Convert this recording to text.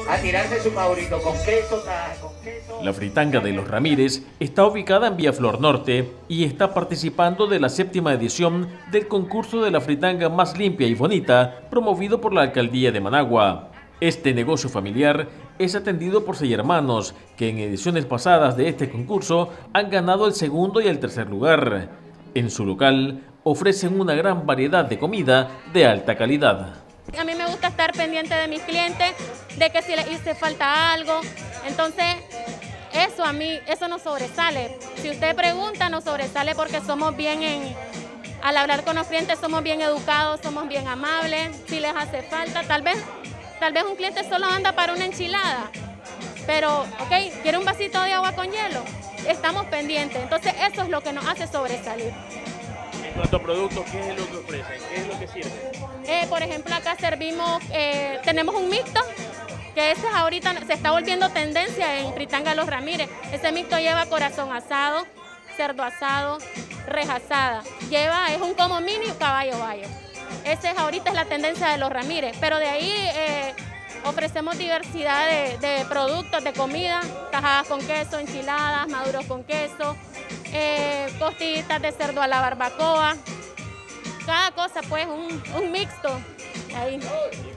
a tirarse su favorito con queso, con queso. La fritanga de los Ramírez está ubicada en Vía Flor Norte y está participando de la 7ª edición del concurso de la fritanga más limpia y bonita, promovido por la Alcaldía de Managua. Este negocio familiar es atendido por 6 hermanos que en ediciones pasadas de este concurso han ganado el 2º y el 3er lugar. En su local ofrecen una gran variedad de comida de alta calidad. A mí me gusta estar pendiente de mis clientes, de que si les hice falta algo, entonces eso a mí, eso nos sobresale. Si usted pregunta, nos sobresale porque somos bien al hablar con los clientes somos bien educados, somos bien amables. Si les hace falta, tal vez un cliente solo anda para una enchilada, pero ok, quiere un vasito de agua con hielo, estamos pendientes, entonces eso es lo que nos hace sobresalir. En cuanto a productos, ¿qué es lo que ofrecen? ¿Qué es lo que sirve? Por ejemplo, acá servimos, tenemos un mixto, que ese ahorita se está volviendo tendencia en Fritanga Los Ramírez. Ese mixto lleva corazón asado, cerdo asado, res asada, es un como mini caballo bayo. Ese ahorita es la tendencia de Los Ramírez, pero de ahí ofrecemos diversidad de productos, de comida, tajadas con queso, enchiladas, maduros con queso, costillitas de cerdo a la barbacoa, cada cosa pues un mixto ahí.